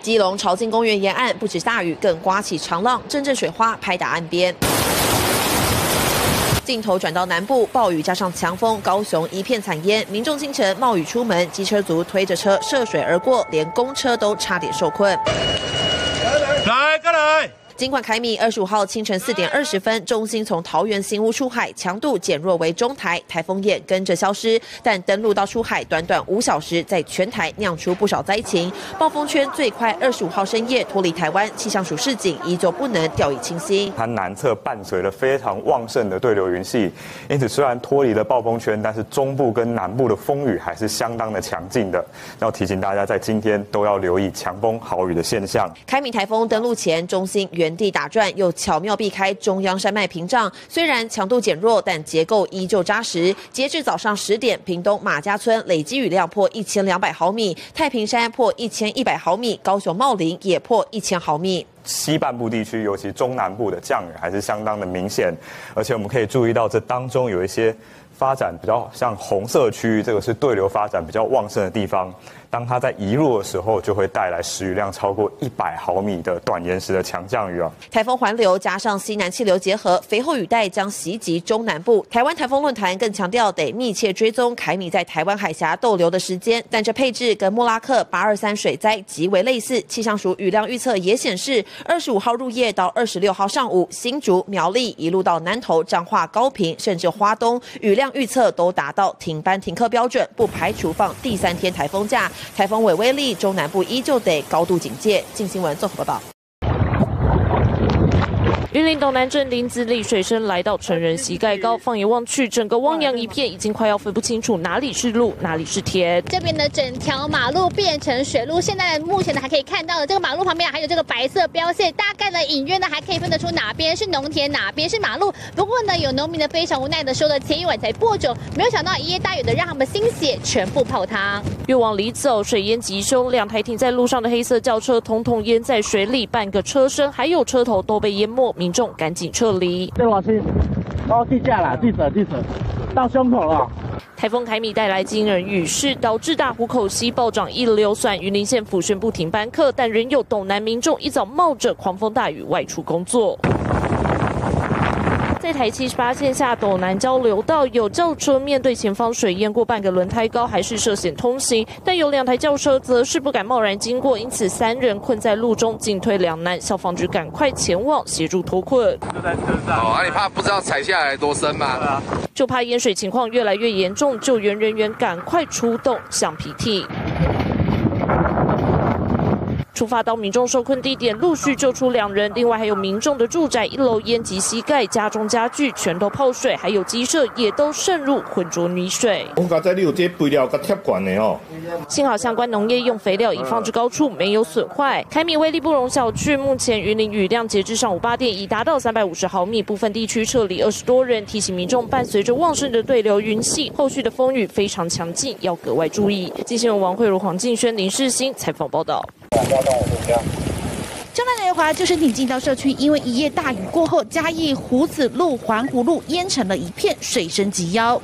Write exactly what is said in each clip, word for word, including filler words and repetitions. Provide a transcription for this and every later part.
基隆潮境公园沿岸不止大雨，更刮起长浪，阵阵水花拍打岸边。 镜头转到南部，暴雨加上强风，高雄一片惨淹，民众清晨冒雨出门，机车族推着车涉水而过，连公车都差点受困。 来，过来。 尽管凯米二十五号清晨四点二十分，中心从桃园新屋出海，强度减弱为中台，台风眼跟着消失，但登陆到出海短短五小时，在全台酿出不少灾情。暴风圈最快二十五号深夜脱离台湾，气象署示警依旧不能掉以轻心。 它南侧伴随了非常旺盛的对流云系，因此虽然脱离了暴风圈，但是中部跟南部的风雨还是相当的强劲的。要提醒大家，在今天都要留意强风豪雨的现象。 凯米台风登陆前，中心原地打转，又巧妙避开中央山脉屏障。虽然强度减弱，但结构依旧扎实。截至早上十点，屏东马家村累积雨量破一千两百毫米，太平山破一千一百毫米，高雄茂林也破一千毫米。 西半部地区，尤其中南部的降雨还是相当的明显，而且我们可以注意到，这当中有一些发展比较像红色区域，这个是对流发展比较旺盛的地方。当它在移入的时候，就会带来时雨量超过一百毫米的短延时的强降雨啊。 台风环流加上西南气流结合，肥厚雨带将袭击中南部。台湾台风论坛更强调，得密切追踪凯米在台湾海峡逗留的时间，但这配置跟莫拉克八二三水灾极为类似。气象署雨量预测也显示，二十五号入夜到二十六号上午，新竹、苗栗一路到南投、彰化、高屏，甚至花东，雨量预测都达到停班停课标准，不排除放第三天台风假。台风尾威力，中南部依旧得高度警戒。镜新闻综合报道。 云林东南镇林子里水深来到成人膝盖高，放眼望去，整个汪洋一片，已经快要分不清楚哪里是路，哪里是田。 这边的整条马路变成水路，现在目前呢还可以看到的这个马路旁边还有这个白色标线，大概的隐约呢还可以分得出哪边是农田，哪边是马路。不过呢，有农民呢非常无奈的说了，前一晚才播种，没有想到一夜大雨的让他们心血全部泡汤。 越往里走，水淹极凶，两台停在路上的黑色轿车统统淹在水里，半个车身还有车头都被淹没。 民众赶紧撤离。 对，我是，哦，地价啦，地者地者，到胸口了。 台风凯米带来惊人雨势，导致大湖口溪暴涨一流算，云林县府宣布停班课，但仍有斗南民众一早冒着狂风大雨外出工作。 在台七十八线下斗南交流道，有轿车面对前方水淹过半个轮胎高，还是涉险通行，但有两台轿车则是不敢贸然经过，因此三人困在路中，进退两难。消防局赶快前往协助脱困。 就在车上。哦，啊，你怕不知道踩下来多深吗？对啊。 就怕淹水情况越来越严重，救援人员赶快出动橡皮艇。 出发到民众受困地点，陆续救出两人，另外还有民众的住宅一楼淹及膝盖，家中家具全都泡水，还有鸡舍也都渗入浑浊泥水。 我刚才你有这肥料跟贴管的哦。 幸好相关农业用肥料已放置高处，没有损坏。凯米威力不容小觑，目前云林雨量截至上午八点已达到三百五十毫米，部分地区撤离二十多人。提醒民众，伴随着旺盛的对流云系，后续的风雨非常强劲，要格外注意。记新闻王慧茹、黄敬轩、林世新采访报道。 江南来华救生艇进到社区，因为一夜大雨过后，嘉义胡子路、环湖路淹成了一片，水深及腰。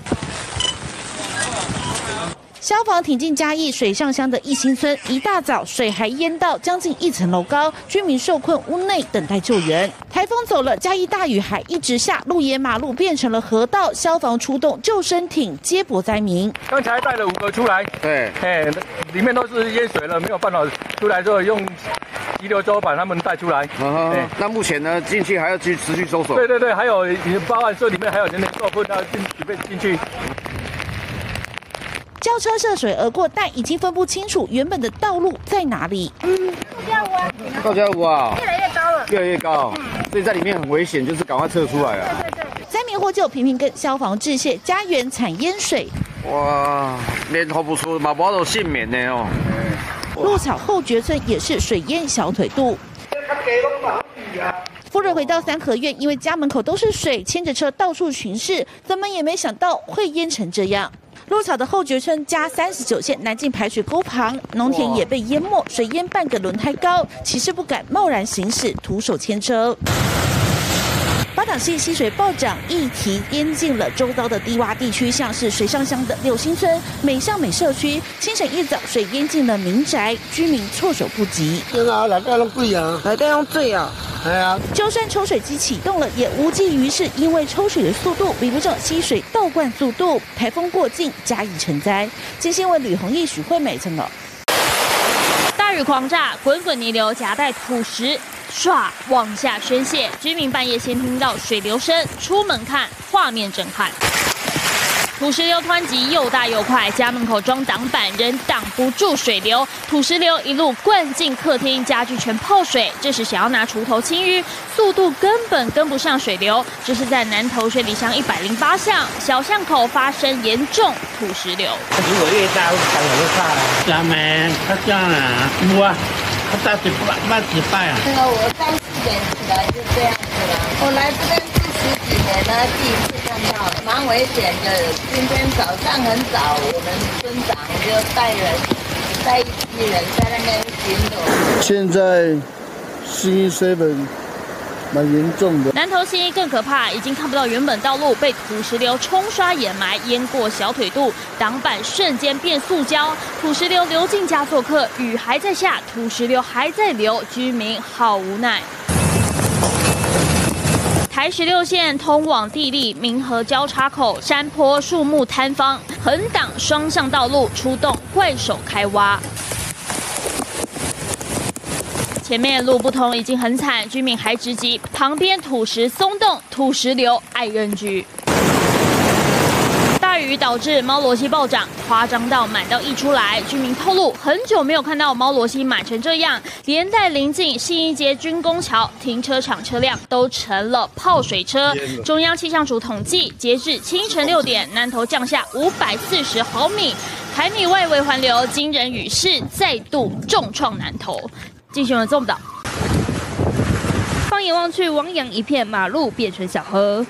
消防挺进嘉义水上乡的一心村，一大早水还淹到将近一层楼高，居民受困屋内等待救援。台风走了，嘉义大雨还一直下，路沿马路变成了河道，消防出动救生艇接驳灾民。 刚才带了五个出来， 对， 哎，里面都是淹水了，没有办法出来之后用急流舟把他们带出来。 嗯哼，哎，那目前呢，进去还要继持续搜索。 对对对，还有包含说里面还有人受困，要进准备进去。 轿车涉水而过，但已经分不清楚原本的道路在哪里。 嗯，高架屋啊， 高架屋啊， 越来越高了， 越来越高，嗯、所以在里面很危险，就是赶快撤出来啊。 对对对。 灾民获救，频频跟消防致谢，家园惨淹水。 哇，连活不出，嘛无都幸免的哦。 鹿草后决村也是水淹小腿肚。夫人回到三合院，因为家门口都是水，牵着车到处巡视，怎么也没想到会淹成这样。 鹿草的后决村加三十九线南进排水沟旁，农田也被淹没，水淹半个轮胎高，骑士不敢贸然行驶，徒手牵车。 八港溪溪水暴涨，议题淹进了周遭的低洼地区，像是水上乡的柳新村、美向美社区，清晨一早水淹进了民宅，居民措手不及。 对啊，内底拢水啊，内底拢水啊。 哎呀， 就算抽水机启动了，也无济于事，因为抽水的速度比不上溪水倒灌速度。台风过境，加以成灾。今新闻吕弘毅、许惠美曾了。 大雨狂炸，滚滚泥流夹带土石，唰往下宣泄。居民半夜先听到水流声，出门看，画面震撼。 土石流湍急又大又快，家门口装挡板仍挡不住水流，土石流一路灌进客厅，家具全泡水。这时想要拿锄头清淤，速度根本跟不上水流。这是在南投水里乡一百零八巷小巷口发生严重土石流。 如果越大，当然会怕了。家门它这样啊，有啊，它大几百，慢几百啊。 这个我三四点起来就这样子了，我来这边是十几年了，第一次看到，蛮危险的。 今天早上很早，我们村长就带人带一批人在那边巡逻。 现在新一 seven 蛮严重的。 南投新一更可怕，已经看不到原本道路，被土石流冲刷掩埋，淹过小腿肚，挡板瞬间变塑胶。土石流流进家做客，雨还在下，土石流还在流，居民好无奈。 台十六线通往地利民和交叉口，山坡树木坍方，横挡双向道路，出动怪手开挖。前面路不通已经很惨，居民还直击旁边土石松动，土石流爱人居。 大雨导致猫罗溪暴涨，夸张到满到溢出来。居民透露，很久没有看到猫罗溪满成这样，连带临近信义街军工桥停车场车辆都成了泡水车。中央气象署统计，截至清晨六点，南投降下五百四十毫米，海米外围环流惊人雨势再度重创南投。进行了综报。放眼望去，汪洋一片，马路变成小河。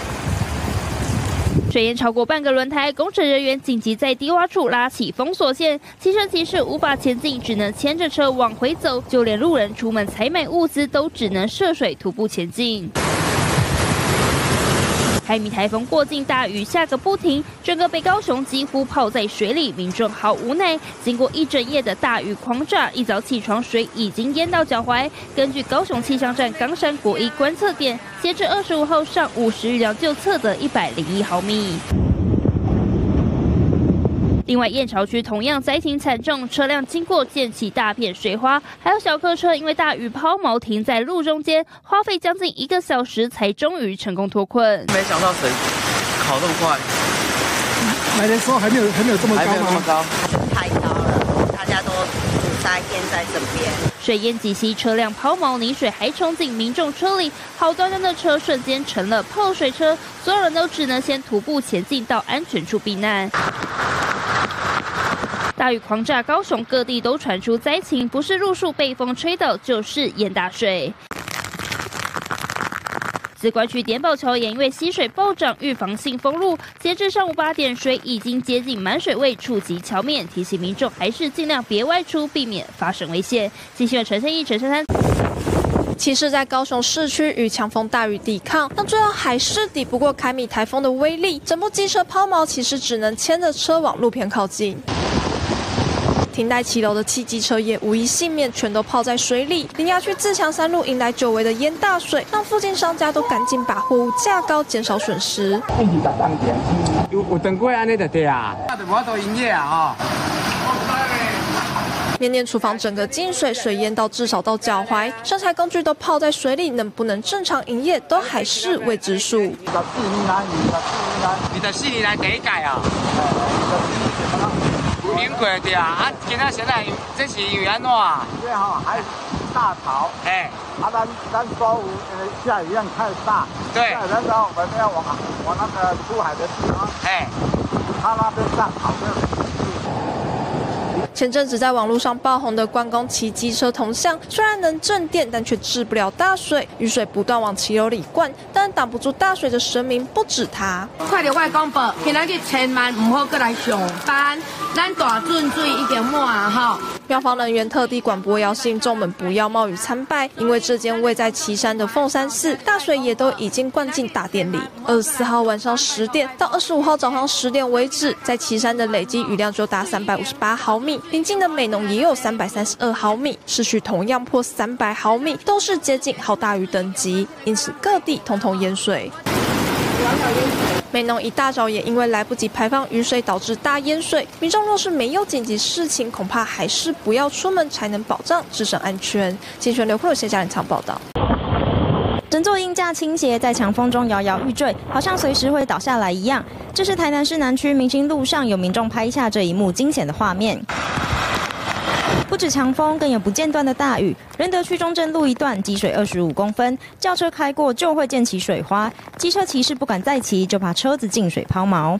水淹超过半个轮胎，工程人员紧急在低洼处拉起封锁线，汽车骑士无法前进，只能牵着车往回走，就连路人出门采买物资都只能涉水徒步前进。海米台风过境，大雨下个不停，整个北高雄几乎泡在水里，民众好无奈。经过一整夜的大雨狂炸，一早起床水已经淹到脚踝。根据高雄气象站冈山国一观测点，截至二十五号上午时预料就测得一百零一毫米。 另外，燕巢区同样灾情惨重，车辆经过溅起大片水花，还有小客车因为大雨抛锚停在路中间，花费将近一个小时才终于成功脱困。 没想到水烤这么快， 来的时候还没有还没有这么高吗？ 还没有这么高， 太高了，大家都堵塞淹在这边。 水淹及膝，车辆抛锚，泥水还冲进民众车里，好端端的车瞬间成了泡水车，所有人都只能先徒步前进到安全处避难。 大雨狂炸高雄，各地都传出灾情，不是路树被风吹倒，就是淹大水。资管区点宝桥也因为溪水暴涨，预防性封路。截至上午八点，水已经接近满水位，触及桥面，提醒民众还是尽量别外出，避免发生危险。继续陈宪义、陈珊珊。 骑士在高雄市区与强风大雨抵抗，但最后还是抵不过凯米台风的威力，整部机车抛锚，骑士只能牵着车往路边靠近。 停在骑楼的汽机车也无一幸免，全都泡在水里。林雅区自强三路迎来久违的淹大水，让附近商家都赶紧把货物架高，减少损失。 有有等过安尼就对啊， 那就无多营业啊哈。 面店厨房整个进水，水淹到至少到脚踝，生产工具都泡在水里，能不能正常营业都还是未知数。 十四年来，二十四年来第一届啊。免过对啊，啊，今仔现在这是因为安怎啊？ 因为哈还大潮， 哎， 啊，咱咱周五呃下雨量太大， 对， 然后我们要往往那个出海的地方， 哎， 他那边上好像。 前阵子在网络上爆红的关公骑机车铜像，虽然能镇电，但却治不了大水。雨水不断往骑楼里灌，但挡不住大水的神明不止他。 快点外公报，今仔日千万唔好过来上班，咱大圳水已经满啊吼， 庙方人员特地广播邀信众们不要冒雨参拜，因为这间位在旗山的凤山寺大水也都已经灌进大殿里。二十四号晚上十点到二十五号早上十点为止，在旗山的累积雨量就达三百五十八毫米，邻近的美浓也有三百三十二毫米，市区同样破三百毫米，都是接近豪大雨等级，因此各地统统淹水。美浓一大早也因为来不及排放雨水，导致大淹水。民众若是没有紧急事情，恐怕还是不要出门，才能保障自身安全。新闻刘慧茹、谢嘉玲场报道。 整座鹰架倾斜，在强风中摇摇欲坠，好像随时会倒下来一样。这是台南市南区明星路上有民众拍下这一幕惊险的画面。不止强风，更有不间断的大雨。仁德区中正路一段积水二十五公分，轿车开过就会溅起水花，机车骑士不敢再骑，就怕车子进水抛锚。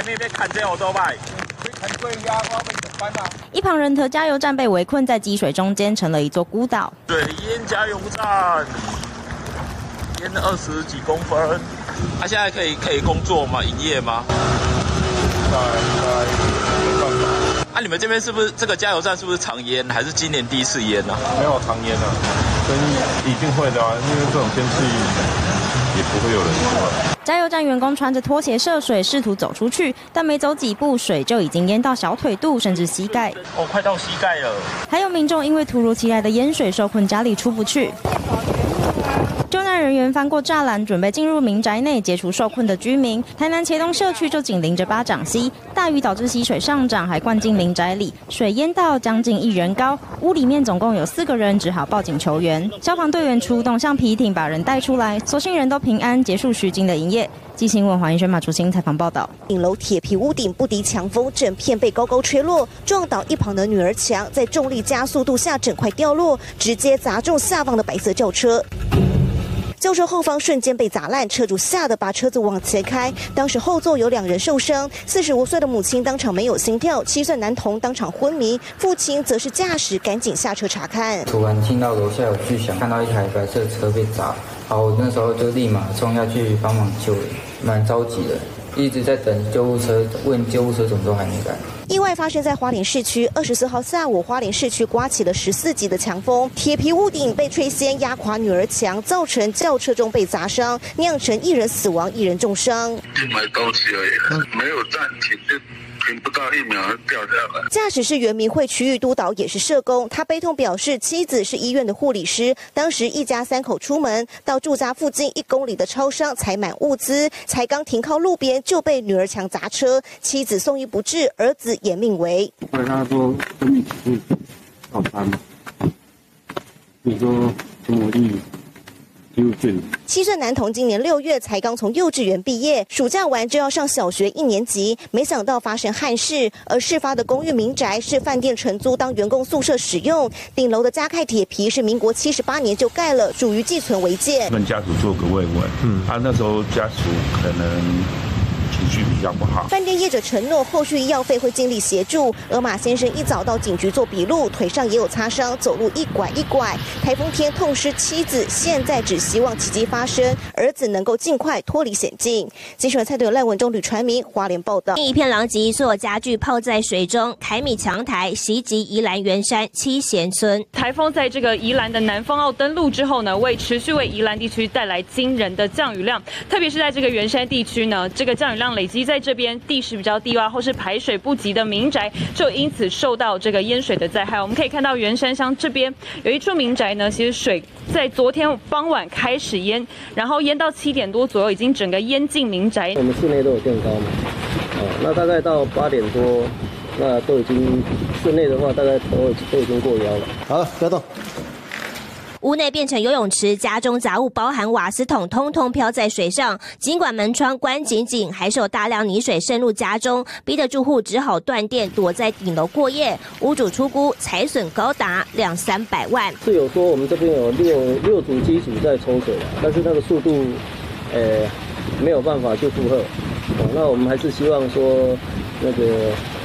一旁仁德加油站被围困在积水中间，成了一座孤岛。 水淹加油站，淹了二十几公分。他、啊、现在可以可以工作吗？营业吗？应该没办法。啊，你们这边是不是这个加油站是不是常淹，还是今年第一次淹呢、啊？ 没有常淹啊，所以一定会的啊，因为这种天气也不会有人出来。 加油站员工穿着拖鞋涉水，试图走出去，但没走几步，水就已经淹到小腿肚，甚至膝盖。 哦，快到膝盖了。 还有民众因为突如其来的淹水受困家里出不去。救难人员翻过栅栏，准备进入民宅内解除受困的居民。台南茄东社区就紧邻着巴掌溪，大雨导致溪水上涨，还灌进民宅里，水淹到将近一人高。屋里面总共有四个人，只好报警求援。消防队员出动橡皮艇把人带出来，所幸人都平安，结束虚惊的营业。记新闻黄怡轩、马竹清采访报道。 顶楼铁皮屋顶不敌强风，整片被高高吹落，撞倒一旁的女儿墙，在重力加速度下整块掉落，直接砸中下方的白色轿车。轿车后方瞬间被砸烂，车主吓得把车子往前开。当时后座有两人受伤，四十五岁的母亲当场没有心跳，七岁男童当场昏迷，父亲则是驾驶赶紧下车查看。 突然听到楼下有巨响，看到一台白色车被砸，好，我那时候就立马冲下去帮忙救人，蛮着急的，一直在等救护车，问救护车怎么都还没来。 意外发生在花莲市区，二十四号下午，花莲市区刮起了十四级的强风，铁皮屋顶被吹掀压垮女儿墙，造成轿车中被砸伤，酿成一人死亡，一人重伤。 就买东西而已，没有暂停就。停不到一秒掉下来。 驾驶是原民会区域督导，也是社工。他悲痛表示，妻子是医院的护理师，当时一家三口出门到住家附近一公里的超商采买物资，才刚停靠路边就被女儿墙砸车，妻子送医不治，儿子也命危。 后来他说跟你去早餐，你说跟我去。 七岁男童今年六月才刚从幼稚园毕业，暑假完就要上小学一年级，没想到发生憾事。而事发的公寓民宅是饭店承租当员工宿舍使用，顶楼的加盖铁皮是民国七十八年就盖了，属于寄存违建。 跟家属做个慰问，嗯，啊，那时候家属可能情绪比较不好。 饭店业者承诺后续医药费会尽力协助。而马先生一早到警局做笔录，腿上也有擦伤，走路一拐一拐。台风天痛失妻子，现在只希望奇迹发生，儿子能够尽快脱离险境。新闻蔡队友赖文忠、吕传明花莲报道。 一片狼藉，所有家具泡在水中，凯米强台袭击宜兰圆山七贤村。 台风在这个宜兰的南方澳登陆之后呢，为持续为宜兰地区带来惊人的降雨量，特别是在这个圆山地区呢，这个降雨量累积在这边地势比较低洼或是排水不及的民宅，就因此受到这个淹水的灾害。我们可以看到圆山乡这边有一处民宅呢，其实水在昨天傍晚开始淹，然后淹到七点多左右，已经整个淹进民宅。 我们室内都有垫高嘛，哦，那大概到八点多，那都已经室内的话，大概都都已经过腰了。 好了，不要动。 屋内变成游泳池，家中杂物包含瓦斯桶，通通飘在水上。尽管门窗关紧紧，还是有大量泥水渗入家中，逼得住户只好断电，躲在顶楼过夜。屋主出估财损高达两三百万。 是有说我们这边有六六组机组在抽水，但是那个速度，呃，没有办法去负荷。哦，那我们还是希望说那个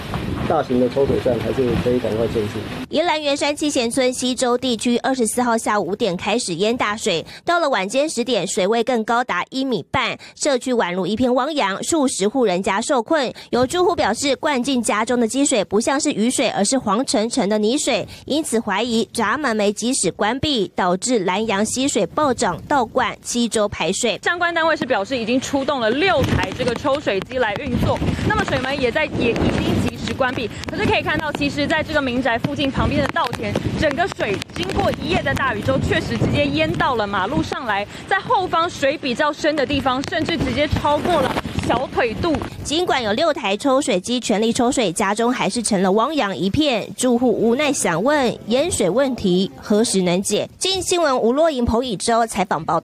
大型的抽水站还是可以赶快建设。 宜兰员山七贤村西周地区二十四号下午五点开始淹大水，到了晚间十点，水位更高达一米半，社区宛如一片汪洋，数十户人家受困。有住户表示，灌进家中的积水不像是雨水，而是黄澄澄的泥水，因此怀疑闸门没及时关闭，导致南洋溪水暴涨倒灌七周排水。 相关单位是表示已经出动了六台这个抽水机来运作，那么水门也在也已经及时关闭。可是可以看到，其实在这个民宅附近旁边的稻田，整个水经过一夜的大雨之后，确实直接淹到了马路上来，在后方水比较深的地方，甚至直接超过了小腿肚。 尽管有六台抽水机全力抽水，家中还是成了汪洋一片，住户无奈想问：淹水问题何时能解？今新闻吴若莹、彭以洲采访报道。